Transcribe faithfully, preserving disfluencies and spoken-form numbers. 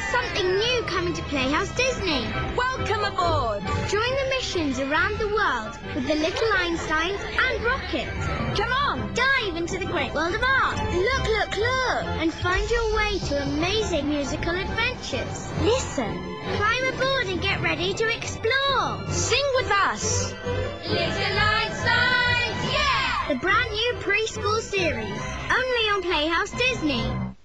something new coming to Playhouse Disney. Welcome aboard! Join the missions around the world with the little Einsteins and Rocket. Come on! Dive into the great world of art. Look, look, look! And find your way to amazing musical adventures. Listen. Climb aboard and get ready to explore. Sing with us! Little Einsteins, yeah! The brand new preschool series. Only on Playhouse Disney.